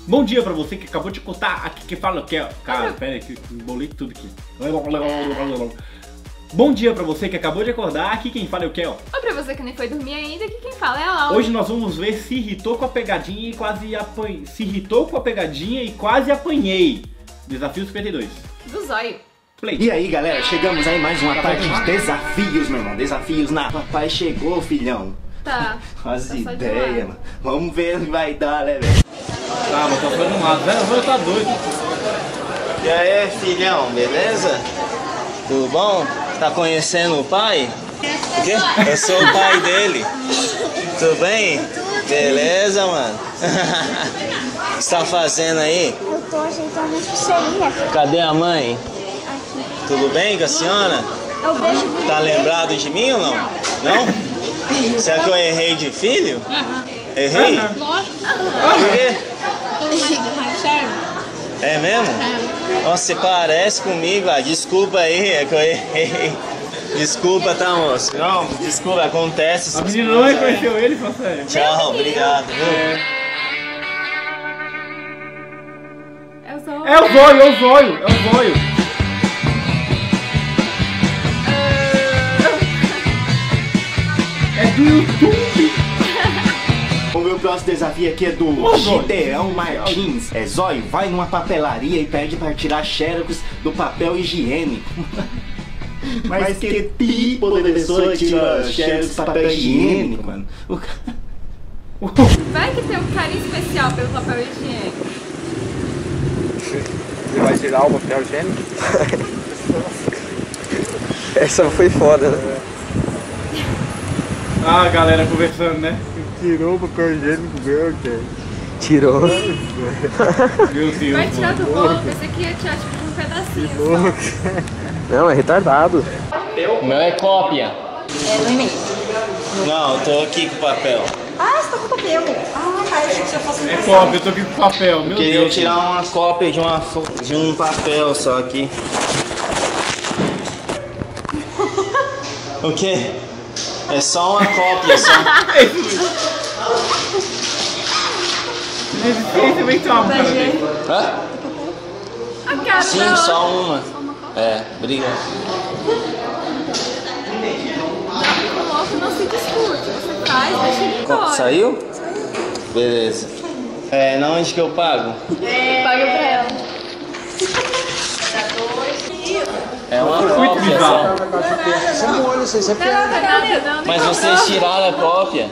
Bom dia pra você que acabou de escutar aqui que fala o que é. Cara, pera aí, que embolei tudo aqui. Bom dia pra você que acabou de acordar, aqui quem fala é o Kel. Ou pra você que nem foi dormir ainda, aqui quem fala é a Laura. Hoje nós vamos ver se irritou com a pegadinha e quase apanhei. Se irritou com a pegadinha e quase apanhei. Desafio 52. Do zóio. Play. E aí galera, chegamos aí mais uma parte de desafios, meu irmão. Desafios na Papai Chegou, filhão. Tá. As Tá só de ideias, lado. mano. Vamos ver o que vai dar, né, velho? Tá, mas tô fazendo um lado. Zé, tá doido. E aí, filhão, beleza? Tudo bom? Tá conhecendo o pai? O quê? Eu sou o pai dele. Tudo bem? Beleza, mano? O que você tá fazendo aí? Eu tô ajeitando as pulseirinhas. Cadê a mãe? Aqui. Tudo bem com a senhora? Eu deixo de... Tá lembrado de mim ou não? Não? Será que eu errei de filho? Errei? Por quê? É mesmo? Nossa, você parece comigo, desculpa aí, é que eu errei. Desculpa, tá, moço? Não, desculpa, acontece. A menina não reconheceu ele, falou sério. Tchau, obrigado, viu? É o zóio. É o zóio, é o zóio, é o zóio. É do YouTube. O meu próximo desafio aqui é do Ô, Zóio. Gideão Martins. É Zóio, vai numa papelaria e pede pra tirar xerox do papel higiênico. Mas que tipo de pessoa tira xerox do papel higiênico, mano? Vai que tem um carinho especial pelo papel higiênico. Você vai tirar o papel higiênico? Essa foi foda, né? Ah, a galera conversando, né? Tirou o papel higiênico meu, cara. Tirou. Meu Deus, Vai tirar do mano. rolo, pensei que ia tirar tipo um pedacinho. Não, é retardado. O meu é cópia. É do e-mail. Não, eu tô aqui com o papel. Ah, você tá com papel. Ah, tá. Eu achei que você fosse É cópia, eu tô aqui com papel, meu Queria Deus. tirar uma cópia de um papel só aqui. O quê? É só uma cópia, só. Esse vem tomar um cara dele. Hã? A cara Sim, da só outra. uma. É, obrigado. O louco não se discute. Você faz, deixa ele embora. Saiu? Beleza. É, na onde que eu pago? Paga pra ela. É uma Muito cópia bizarro. só. Não, Mas vocês tiraram a cópia?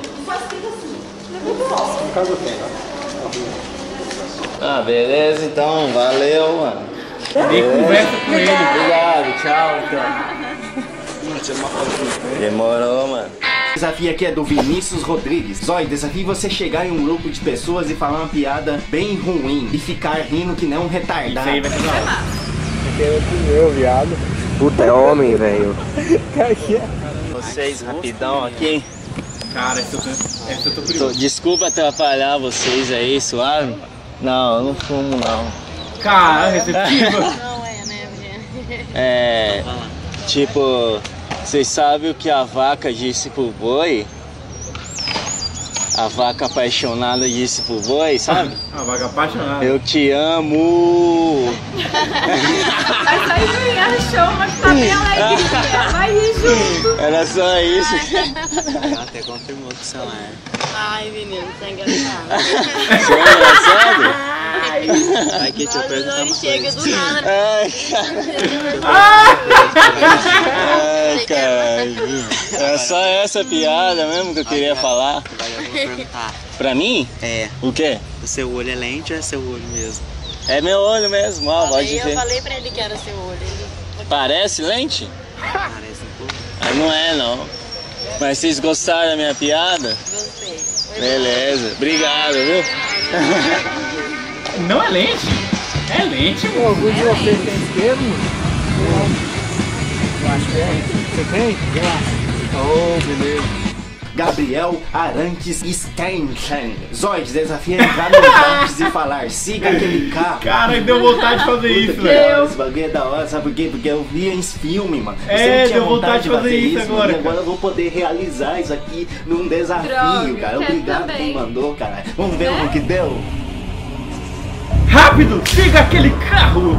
Ah, beleza então, valeu, mano. Nem conversa com ele. Obrigado, tchau então. Demorou, mano. O desafio aqui é do Vinícius Rodrigues. Zóio, desafio você chegar em um grupo de pessoas e falar uma piada bem ruim e ficar rindo que nem um retardado. Isso aí vai ser da hora. Meu, viado. Puta, é homem, velho. Vocês, rapidão aqui. Cara, essa eu tô curioso. Desculpa atrapalhar vocês aí, suave? Não, eu não fumo não. Cara, receptiva. É. Tipo, vocês sabem o que a vaca disse pro boi? A vaca apaixonada disse pro boi, sabe? Ah, vaga apaixonada. Eu te amo! Vai sair do Ian Show, mas tá bem alegrinha. Vai ir junto. Era só isso. Até confirmou que o celular. Ai, menino, tá engraçado. Você é engraçado? Aqui, deixa eu perguntar uma Chega coisa. do nada. Ai, cara. É só essa piada mesmo que eu queria falar. Agora eu vou perguntar. Pra mim? É, O quê? o seu olho é lente ou é seu olho mesmo? É meu olho mesmo, ó, pode Aí eu ver. falei pra ele que era seu olho. Ele... Parece lente? Parece um pouco. Ah, não é não. Mas vocês gostaram da minha piada? Gostei. Beleza, obrigado, viu? Não é lente. É lente, mano. Algum de vocês tem isqueiro? Eu acho que é. Você tem? Eu acho. Oh, beleza. Gabriel Arantes Stenchen. Zóio, desafio é entrar no box e falar, siga aquele carro. Cara, deu vontade de fazer isso, Puta que velho. hora, esse bagulho é da hora, sabe por quê? Porque eu via em filme, mano. Eu É, sempre tinha deu vontade de fazer isso mano, agora, e agora cara. eu vou poder realizar isso aqui num desafio, Droga, cara. quero Obrigado também. quem mandou, cara. Vamos ver Né? o que deu. Rápido, siga aquele carro.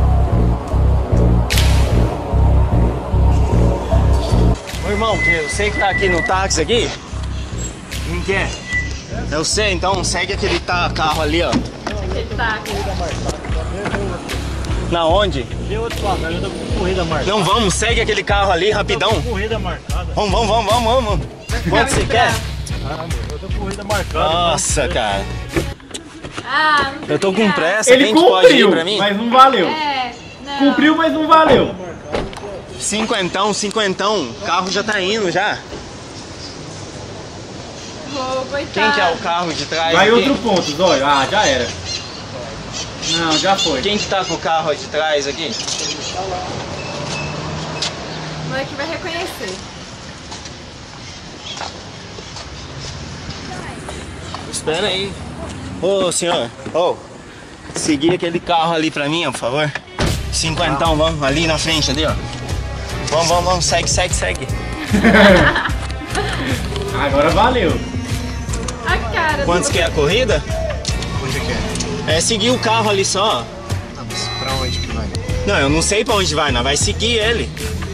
Ô irmão, você que tá aqui no táxi aqui? Quem que é? Eu sei, então segue aquele carro ali, ó. Ele tá aqui. Na onde? Tem outro lado, eu tô com corrida marcada. Não, vamos, segue aquele carro ali, rapidão. Corrida marcada. Vamos. Quanto você quer? Eu tô com corrida marcada. Nossa, cara. Ah, não Eu tô com pressa, Ele quem que pode ir cumpriu, pra mim? mas não valeu. É, não. Cumpriu, mas não valeu. Cinquentão, o carro já tá indo já. Ô, coitado. Quem que é o carro de trás Vai aqui? outro ponto, Zóio. Ah, já era. Não, já foi. Quem que tá com o carro de trás aqui? O moleque vai reconhecer. Espera aí. Ô, senhor. Ô, seguir aquele carro ali pra mim, ó, por favor. Cinquentão, vamos. Ali na frente, ali, ó. Vamos. Segue. Agora valeu. A cara Quantos do... que é a corrida? Onde que é? É seguir o carro ali só. Ah, mas pra onde que vai? Não, eu não sei pra onde vai, nós vai seguir ele.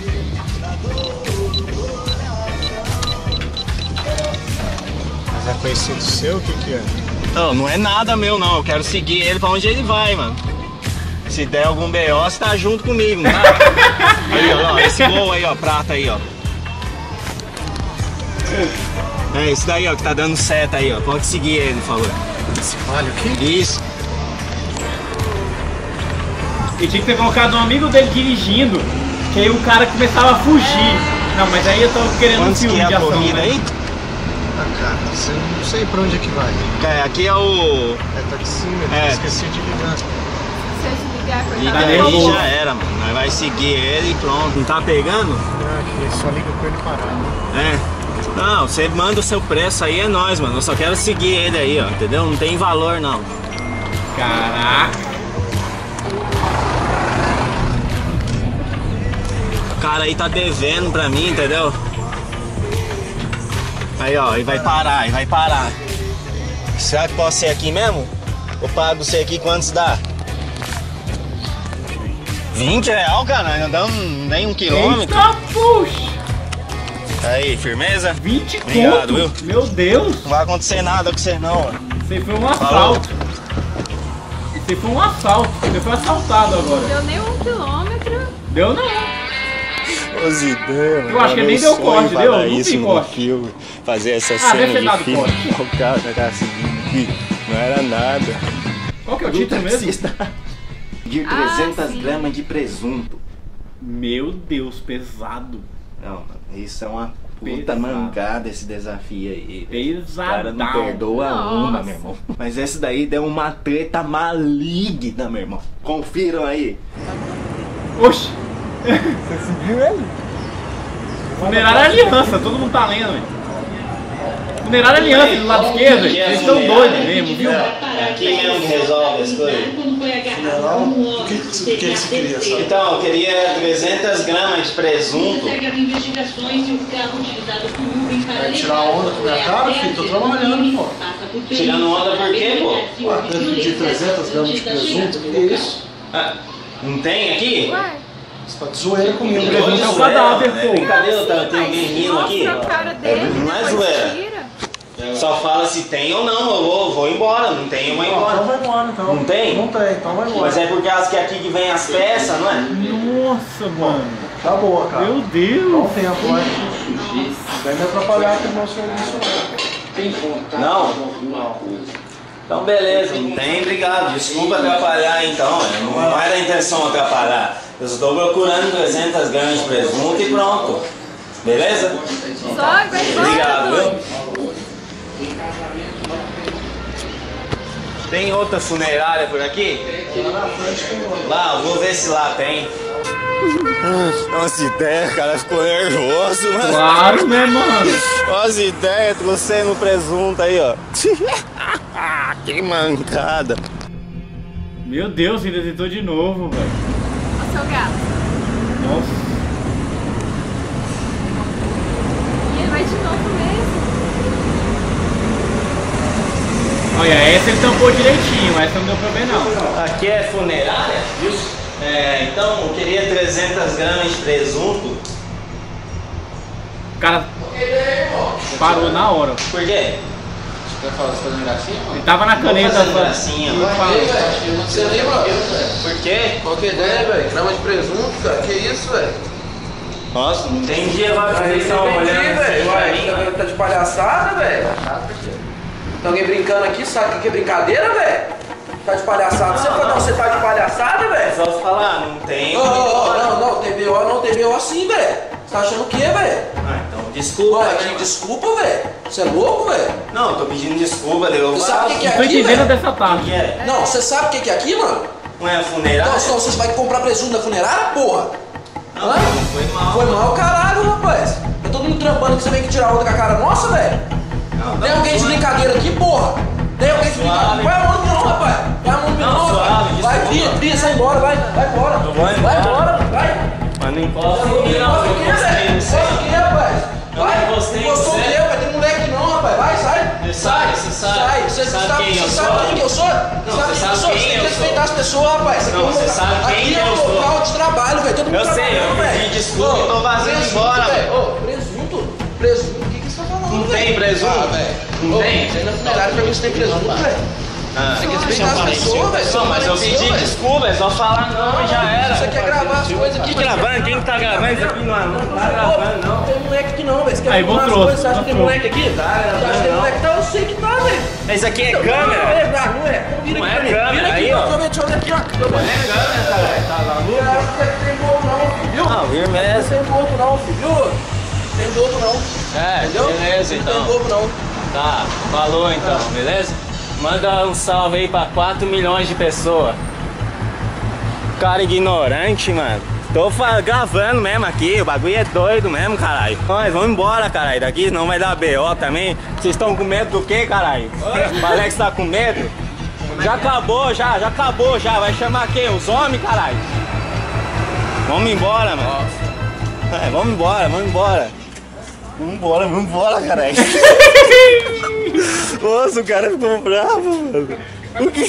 Mas é conhecido seu? O que que é? Não é nada meu, não. Eu quero seguir ele pra onde ele vai, mano. Se der algum B.O., você tá junto comigo, não tá? Aí, ó, esse gol aí, ó, prata aí, ó. É, esse daí, ó, que tá dando seta aí, ó. Pode seguir ele, por favor. Esse palio aqui? Isso. E tinha que ter colocado um amigo dele dirigindo, que aí o cara começava a fugir. Não, mas aí eu tô querendo um Quantos filme que é de a ação, corrida né? aí? Ah, cara, eu não sei pra onde é que vai. É, aqui é o... É taxímetro, É. esqueci de ligar. Se eu desligar, Liga coitado. Aí, aí, pô. já era, mano. Nós vai seguir ele e pronto. Não tá pegando? Ah, que só liga com ele parado. É. Não, você manda o seu preço aí, é nóis, mano. Eu só quero seguir ele aí, ó, entendeu? Não tem valor, não. Caraca. O cara aí tá devendo pra mim, entendeu? Aí, ó, e vai parar. Será que pode ser aqui mesmo? Eu pago você aqui, quantos dá? 20 real, cara? Nós andamos nem 1 quilômetro. Eita, puxa. Aí, firmeza? 20 Obrigado, conto. Meu Deus. Não vai acontecer nada com você não, ó. Isso aí foi um assalto. Isso aí foi um assalto. Você foi assaltado agora. Deu nem 1 quilômetro. Deu não. As ideias, Eu acho que nem deu corte, deu? Não isso tem no corte. filme, fazer essa Ah, deve cena ter de dado filme. corte. O cara tá seguindo aqui, não era nada. Qual que é o título mesmo? De Ah, 300 sim. gramas de presunto. Meu Deus, pesado. Não, mano, isso é uma puta Pesado. mancada esse desafio aí. O cara não Pesadão. perdoa Nossa. uma, meu irmão. Mas esse daí deu uma treta maligna, meu irmão. Confiram aí. Oxi. Você seguiu ele? Funerária Aliança, todo mundo tá lendo, velho. Funerária Aliança do lado esquerdo, eles estão doidos mesmo, viu? É aqui mesmo que resolve as coisas. O que você queria, sabe? Então, eu queria 300 gramas de presunto. Vai tirar onda com a minha cara, filho? Tô trabalhando, pô. Tirando onda por quê, pô? Ué, dentro de 300 gramas de presunto, que é isso? Ah, não tem aqui? Ué, Você tá de zoeira comigo. Presunto é o cadáver, É pô. brincadeira, tá? Tem alguém rindo aqui? mostra a cara dele, não é depois zoeira. tira. Só fala se tem ou não, eu vou embora. Não tem, eu vou Então embora. vai embora, então. Não tem? Não tem, então vai embora. Mas é por causa que é aqui que vem as peças, não é? Nossa, mano. Tá boa, cara. Meu Dá um Deus. tempo, vai. Não vai me atrapalhar com o meu serviço, não. Não? Então beleza, não tem, obrigado. Desculpa atrapalhar então, não era a intenção atrapalhar. Eu só estou procurando 300 gramas de presunto e pronto. Beleza? Só vai embora, Obrigado, doido. viu? Tem outra funerária por aqui? Lá, eu vou ver se lá tem. Nossa ideia, o cara ficou nervoso, mano. Claro, né, mano? Nossa ideia, trouxe no presunto aí, ó. Que mancada. Meu Deus, ainda tentou de novo, velho. O seu gato. Nossa. E ele vai de novo mesmo. Olha, essa ele tampou direitinho, essa não deu pra ver não. Aqui é funerária? Isso. Então eu queria 300 gramas de presunto. O cara parou na hora. Por quê? Você vai fazer gracinha, mano? Ele tava na caneta. Fazendo gracinha, mano. Você lembra? Por quê? Qual que é a ideia, velho? Grama de presunto, cara? Que isso, velho? Nossa, não tem dia pra vocês estão olhando velho. Tá de palhaçada, velho? Tem alguém brincando aqui, sabe o que é brincadeira, velho? Tá de palhaçada? Você tá de palhaçada, velho? Só falar, não tem. Não, tem BO sim, velho. Você tá achando o quê, velho? Então desculpa. Desculpa, velho. Você é louco, velho? Não, eu tô pedindo desculpa, deu. Você sabe o que é Não tô aqui, entendendo velho? dessa parte. Não, você sabe o que é aqui, mano? Não é a funerária? Não, você vai comprar presunto na funerária, porra? Não, foi mal. Foi mal, caralho, rapaz. É todo mundo trampando que você vem que tirar outra com a cara nossa, velho. Tem alguém de brincadeira aqui, porra? Tem alguém de brincadeira? Vai a mão não, rapaz. Vai a mão não, rapaz. Vai, cria, sai embora, vai embora. Vai embora, vai. Mas não encosta em mim, não. Eu gostei de você. Encosta aqui, rapaz. Vai, eu gostei de você. Gostou o quê, rapaz? Tem moleque não, rapaz. Vai, sai. Você sabe quem eu sou? Sabe quem eu sou? Você sabe Você tem quem que eu respeitar sou? as pessoas, rapaz. Não, você sabe quem eu sou. Aqui é um local de trabalho, velho. Todo mundo Eu sei, eu pedi desculpa e tô vazando embora, velho. Presunto? O que você tá falando, Não tem presunto? velho. Não tem? Você na funerária pra mim você tem presunto, velho. Tem que respeitar as pessoas, velho. Não, mas eu pedi desculpa, é só falar não e já era. Você quer gravar as coisas aqui? Que gravando? Quem tá gravando isso aqui não tá gravando, não. Não tem moleque aqui não, velho. Você quer Aí, filmar as mostrou, coisas? Você acha que tem mostrou. moleque aqui? Você acha que tem moleque? Tá, eu sei que tá, velho. Isso aqui é Não câmera? é. Vira Não aqui é pra mim. câmera, Vira aqui, aí, ó. ó. Deixa eu ver aqui, ó. Não é câmera, cara. Tá maluco? Cara, você não tem bobo não, viu? Não, firmeza. Não tem bobo não, viu? Tem bobo não. É, Entendeu? beleza Não tem então. bobo não. Tá, falou então, beleza? Manda um salve aí pra 4 milhões de pessoas. Cara ignorante, mano. Tô gravando mesmo aqui, o bagulho é doido mesmo, caralho. Nós vamos embora, caralho, daqui não vai dar BO também. Vocês estão com medo do quê, caralho? O Alex tá com medo? Já acabou, já acabou, já. Vai chamar quem? Os homens, caralho? Vamos embora, mano. É, vamos embora. Vamos embora, caralho. Nossa, o cara ficou bravo, mano. O que?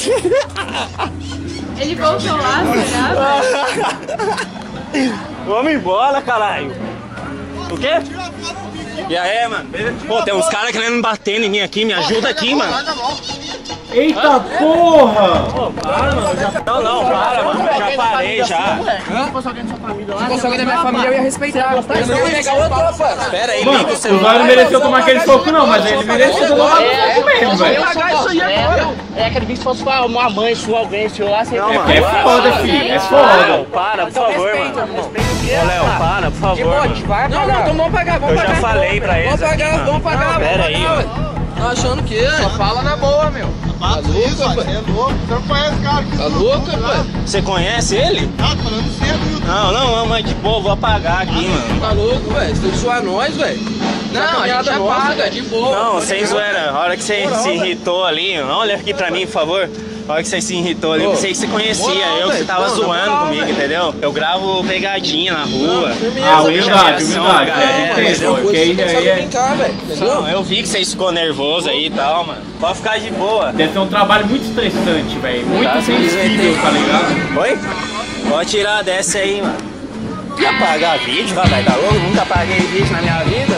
Ele voltou lá, será, velho? Vamos embora, caralho. O quê? E aí, mano? Pô, tem uns caras querendo me bater em mim aqui, me ajuda aqui, mano. Eita porra! Pô, para, mano. Não, para, mano. Eu já parei, já. Se fosse alguém da minha família, eu ia respeitar. Eu não ia pegar outro, rapaz. Pera aí, Mano, liga o o celular. Zóio não mereceu tomar aquele soco não, mas ele mereceu tomar um soco mesmo, velho. Pagar isso aí agora. É aquele vídeo se fosse pra uma mãe sua, alguém sua lá, você Não, É mano. porque é foda, filho, é foda. Para, por favor, mano. Ô, Léo, para, por favor, mano. Não, então vamos pagar, vamos Eu pagar. já falei pra eles Vamos pagar, aqui, mano. vamos pagar. Pera aí, mano. Tá achando o quê? Só fala na boa, meu. Tá louco, rapaz? É louco, você não conhece o cara que Tá louco, rapaz? Você conhece ele? tá falando cedo. Não, mas de boa, vou apagar aqui, mano. Tá louco, velho? Você tem que zoar nós, velho. Não, a gente apaga, de boa. Não, sem zoeira. A hora que você se irritou ali, olha aqui pra mim, por favor. A hora que você se irritou ali, eu pensei que você conhecia, moral, eu que você velho. tava Não, zoando moral, comigo, velho. entendeu? Eu gravo pegadinha na rua. Ah, humildade, Chateação, é de galera, ter, entendeu? porque aí Sabe é... brincar, velho. Entendeu? Não, eu vi que você ficou nervoso aí e tal, mano. Pode ficar de boa. Deve ser um trabalho muito estressante, velho. Muito Tá, sensível, tá ligado? Oi? Pode tirar dessa aí, mano. Quer apagar vídeo, vai, tá louco? Nunca apaguei vídeo na minha vida.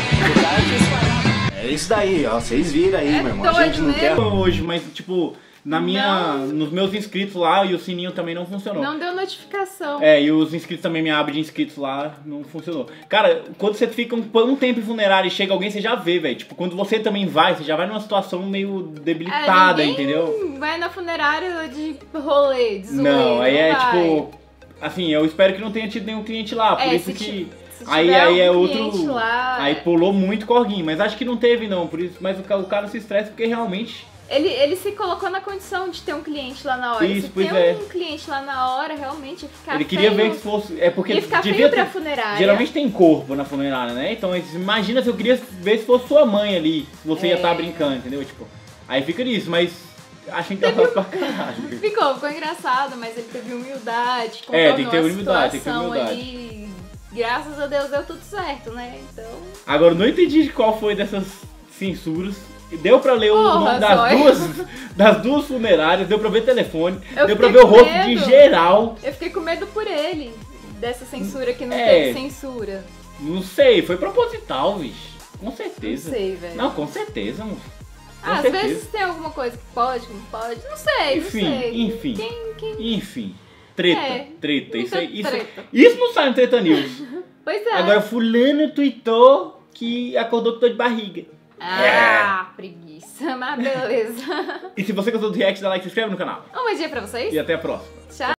É isso daí, ó. Vocês viram aí, meu irmão. A gente não quer. Hoje, mas tipo, nos meus inscritos lá e o sininho também não funcionou. Não deu notificação. É, e os inscritos também, minha aba de inscritos lá, não funcionou. Cara, quando você fica um tempo em funerária e chega alguém, você já vê, velho. Tipo, quando você também vai, você já vai numa situação meio debilitada, ninguém entendeu? Vai na funerária de rolê, de zoeira, Não, aí é vai. tipo... Assim, eu espero que não tenha tido nenhum cliente lá, por isso se que... se Aí tiver é algum outro... cliente lá, Aí pulou muito corguinho, mas acho que não teve não, por isso... Mas o cara se estressa porque realmente... Ele se colocou na condição de ter um cliente lá na hora. Isso, se pois ter é. um cliente lá na hora, realmente ia ficar Ele queria feio. ver que fosse... É porque Ia ficar devia feio pra ter... funerária. Geralmente tem corpo na funerária, né? Então imagina se eu queria ver se fosse sua mãe ali, se você ia estar brincando, entendeu? Tipo, aí fica nisso, mas acho engraçado pra caralho. Ficou engraçado, mas ele teve humildade, Tem que ter a humildade, tem que ter situação humildade. ali. Graças a Deus deu tudo certo, né? Então... Agora, eu não entendi qual foi dessas censuras. Deu pra ler o nome das duas funerárias, deu pra ver telefone, deu pra ver o rosto de geral. Eu fiquei com medo por ele, dessa censura que não teve censura. Não sei, foi proposital, bicho. Com certeza. Não sei, velho. Não, com certeza, amor. Às vezes tem alguma coisa que pode, que não pode. Não sei, Enfim. Enfim. Treta. Treta. Isso não sai no Treta News. Pois é. Agora, fulano tweetou que acordou com dor de barriga. Preguiça. Mas beleza. E se você gostou do react, dá like, se inscreve no canal. Um bom dia pra vocês. E até a próxima. Tchau.